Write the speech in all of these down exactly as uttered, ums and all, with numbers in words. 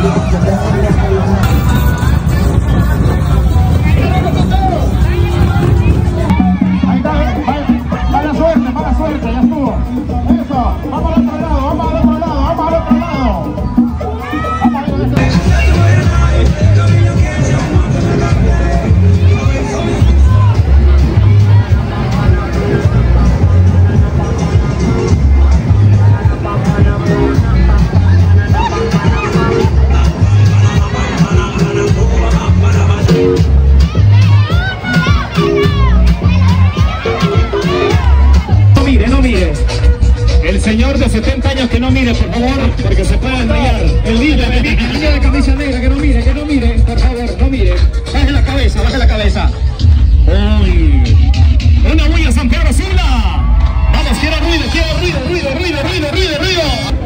Señor de setenta años que no mire, por favor, porque se puede desmayar. El líder, el líder de camisa negra, que no mire, que no mire, por favor, no mire. Baje la cabeza, baje la cabeza. Uy. Una bulla San Pedro Sula. Vamos, quiero ruido, quiero ruido, ruido, ruido, ruido, ruido, ruido.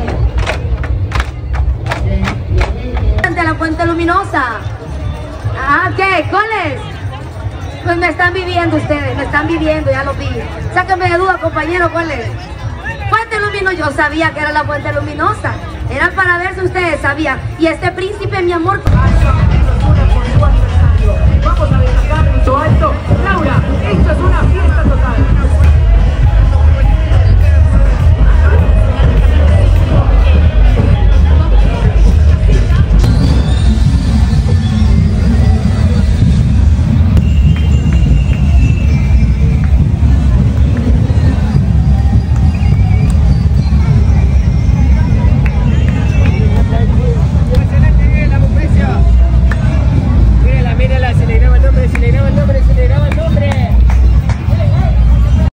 Ante la Fuente Luminosa. Ah, ¿qué? ¿Cuáles? Pues me están viviendo ustedes, me están viviendo, ya lo vi. Sáquenme de duda, compañero, ¿cuál es? Fuente Luminosa, yo sabía que era la Fuente Luminosa. Era para ver si ustedes sabían. Y este príncipe, mi amor. Vamos a destacar en su alto. Laura, esto es una fiesta total.